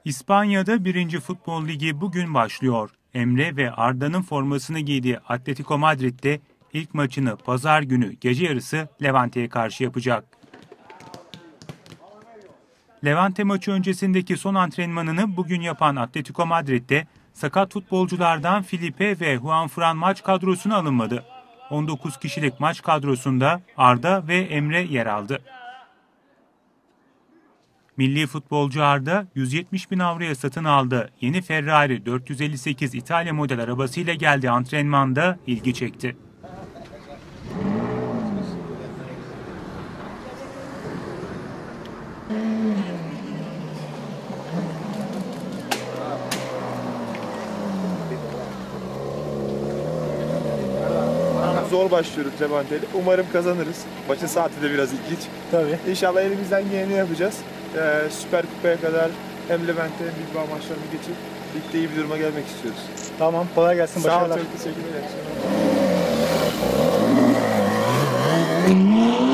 İspanya'da 1. Futbol Ligi bugün başlıyor. Emre ve Arda'nın formasını giydiği Atletico Madrid'de ilk maçını pazar günü gece yarısı Levante'ye karşı yapacak. Levante maçı öncesindeki son antrenmanını bugün yapan Atletico Madrid'de sakat futbolculardan Felipe ve Juanfran maç kadrosuna alınmadı. 19 kişilik maç kadrosunda Arda ve Emre yer aldı. Milli futbolcu Arda 170 bin avroya satın aldı. Yeni Ferrari 458 İtalya model arabasıyla geldiği antrenmanda ilgi çekti. Zor başlıyoruz Levante'yle. Umarım kazanırız. Maçın saati de biraz ilginç. Tabii. İnşallah elimizden geleni yapacağız. Süper Kupa'ya kadar hem Levante hem Bilbao maçlarını geçip ligde iyi bir duruma gelmek istiyoruz. Tamam, kolay gelsin. Sağ ol, Başarılar. çok teşekkür ederim.